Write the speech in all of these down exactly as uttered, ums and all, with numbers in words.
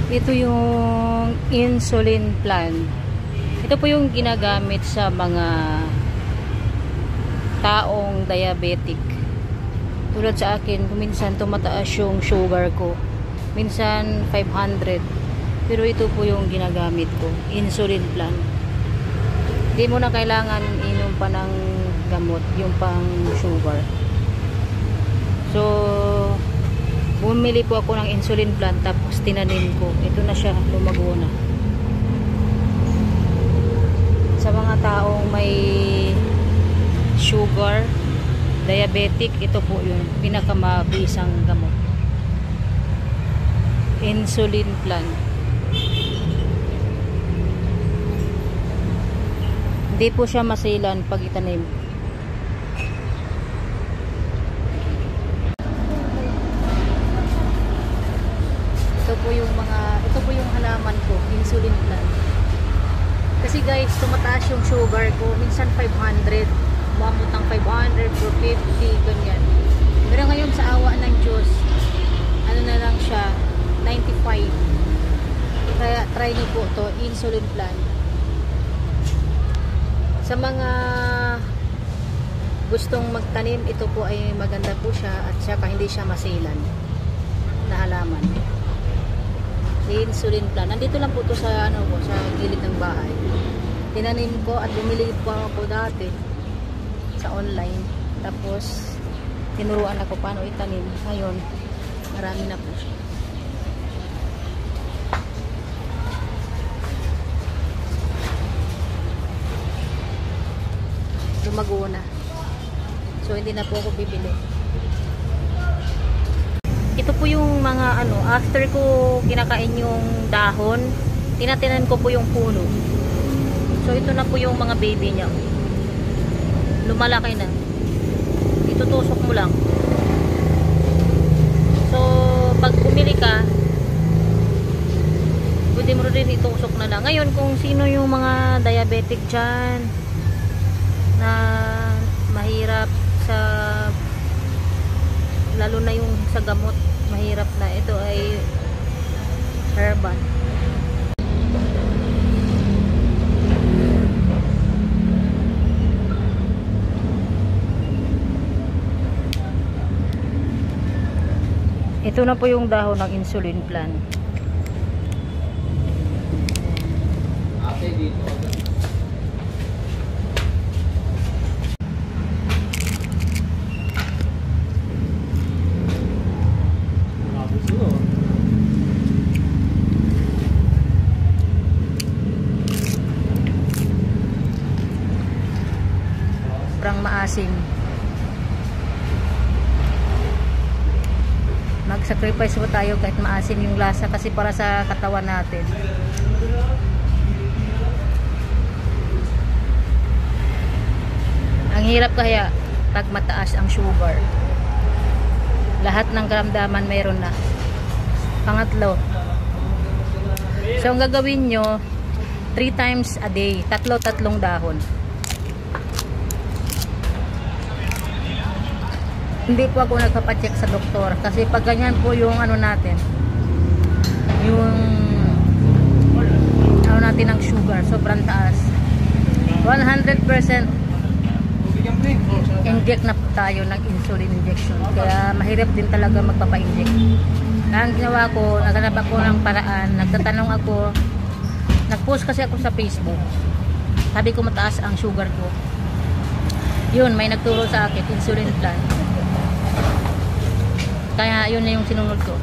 Ito yung insulin plan. Ito po yung ginagamit sa mga taong diabetic. Tulad sa akin, minsan tumataas yung sugar ko. Minsan five hundred. Pero ito po yung ginagamit ko, insulin plan. Hindi mo na kailangan inom pa ng gamot, yung pang sugar. So, bumili po ako ng insulin plan, tapos tinanim ko. Ito na siya, lumago na. Sa mga taong may sugar, diabetic, ito po yung pinakamabisang gamot. Insulin plan. Hindi po siya masilan pag itanim. Ito po yung mga, ito po yung halaman ko, insulin plan. Kasi guys, tumataas yung sugar ko, minsan five hundred, umabot ng five hundred, four fifty, ganyan. Pero ngayon sa awa ng Diyos, ano na lang siya, ninety-five. Kaya try niyo po to, insulin plan. Sa mga gustong magtanim, ito po ay maganda po siya at saka hindi siya masilan na halaman. Insulin plan. Nandito lang po to sa ano po, sa gilid ng bahay. Tinanim ko at bumili po ako dati sa online. Tapos tinuruan ako paano itanim. Ngayon, marami na po siya. Lumago na. So hindi na po ako bibili. Ito po yung mga ano, after ko kinakain yung dahon, tinatinan ko po yung puno. So ito na po yung mga baby niya. Lumalaki na. Itutusok mo lang. So pag bumili ka, pwede mo rin itusok na lang. Ngayon kung sino yung mga diabetic dyan na mahirap sa, lalo na yung sa gamot, mahirap na, ito ay herbal. Ito na po yung dahon ng insulin plan. Ate dito. Sobrang maasim. Mag-sacrifice po tayo kahit maasim yung lasa kasi para sa katawan natin. Ang hirap kaya pag mataas ang sugar. Lahat ng karamdaman meron na. Pangatlo. So ang gagawin nyo, three times a day, tatlo-tatlong dahon. Hindi po ako nagpapacheck sa doktor kasi pag ganyan po yung ano natin, yung ano natin ng sugar, sobrang taas. one hundred percent inject na po tayo ng insulin injection. Kaya mahirap din talaga magpapa-inject. Kaya ang ginawa ko, naghanap ako ng paraan, nagtatanong ako, nag-post kasi ako sa Facebook. Sabi ko mataas ang sugar ko. Yun, may nagturo sa akin, insulin plan. Kaya yun na yung sinunod ko.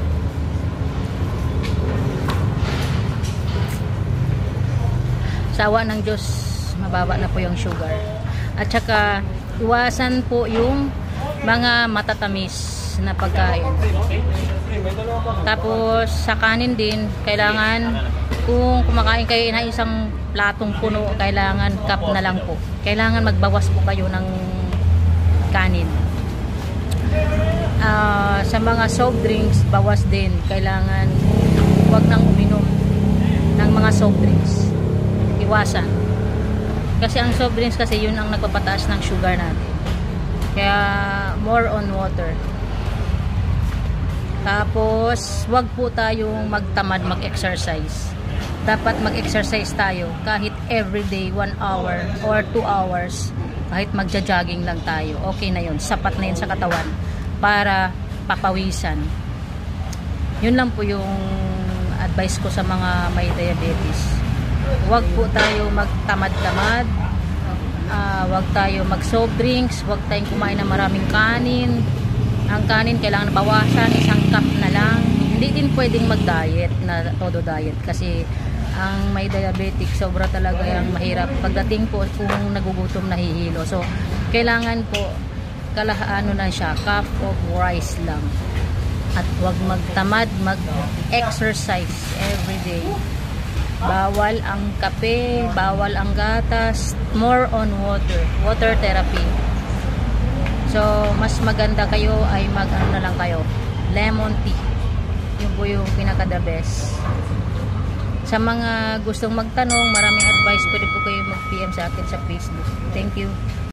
Sa awa ng Diyos, mababa na po yung sugar. At saka, iwasan po yung mga matatamis na pagkain. Tapos, sa kanin din, kailangan, kung kumakain kayo na isang platong puno, kailangan cup na lang po. Kailangan magbawas po kayo ng kanin. Uh, sa mga soft drinks, bawas din. Kailangan huwag nang uminom ng mga soft drinks. Iwasan. Kasi ang soft drinks kasi yun ang nagpapataas ng sugar natin. Kaya more on water. Tapos, wag po tayong magtamad mag-exercise. Dapat mag-exercise tayo kahit everyday one hour or two hours. Kahit magja-jogging lang tayo. Okay na yun. Sapat na yun sa katawan para papawisan. Yun lang po yung advice ko sa mga may diabetes. Wag po tayo magtamad-tamad. Uh, wag tayo mag-soft drinks. Wag tayong kumain ng maraming kanin. Ang kanin kailangan bawasan, isang cup na lang. Hindi din pwedeng mag-diet na todo diet kasi ang may diabetic sobra talaga yung mahirap. Pagdating po kung nagugutom nahihilo. So, kailangan po kalahaano na siya, cup of rice lang. At wag magtamad, mag-exercise every day. Bawal ang kape, bawal ang gatas, more on water, water therapy. So, mas maganda kayo ay mag-ano na lang kayo, lemon tea. Yun po yung pinaka-the best. Sa mga gustong magtanong, maraming advice, pwede po kayo mag-P M sa akin sa Facebook. Thank you.